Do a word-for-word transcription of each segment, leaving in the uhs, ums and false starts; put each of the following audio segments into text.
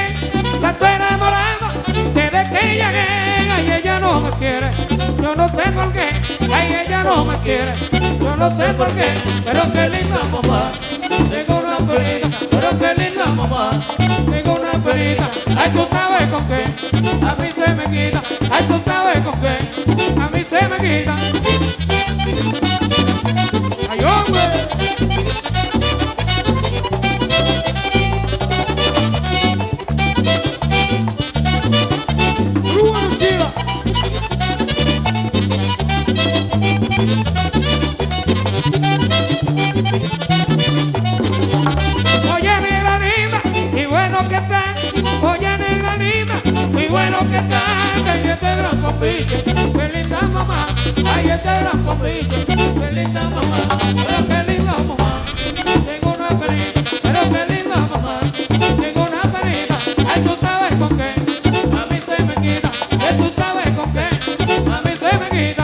la estoy enamorando, desde que llegué, ay, ella no me quiere, yo no sé por qué, ay, ella no me quiere, yo no sé por qué, pero qué linda mamá, tengo una perita, pero qué linda mamá, tengo una perita, ay, tú sabes con qué, a mí se me quita, ay, tú sabes con qué, a mí se me quita, ay, hombre. Oye, negra linda, y bueno que está. Oye, negra linda, y bueno que está. Ay, este gran pompiche, qué linda mamá. Ay, este gran pompiche, qué linda mamá. Pero qué linda mamá. Tengo una perita, pero qué linda mamá. Tengo una perita, ay, tú sabes con qué. A mí se me quita, que tú sabes con qué. A mí se me quita.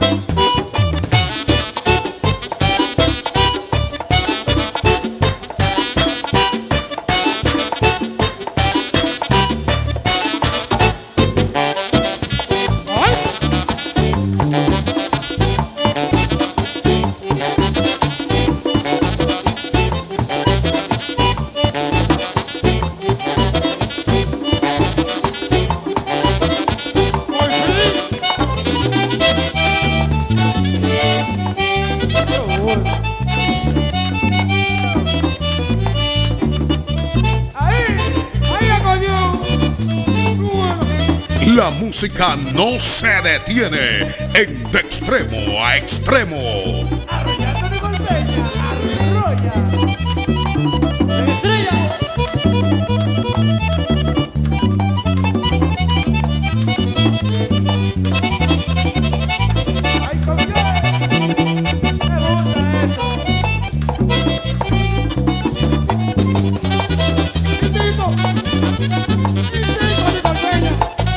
La música no se detiene en De Extremo a Extremo. Arrollando Nicol Peña, arrolla. Estrella. Ay, ¿con qué? Me gusta eso. Chiquito. Chiquito, Nicol Peña.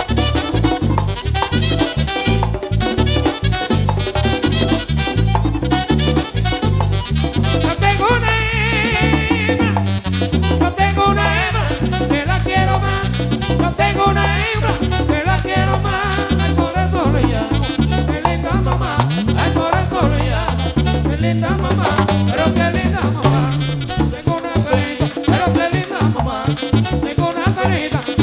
Linda mamá, pero qué linda mamá. Tengo una perita, pero qué linda mamá. Tengo una perita,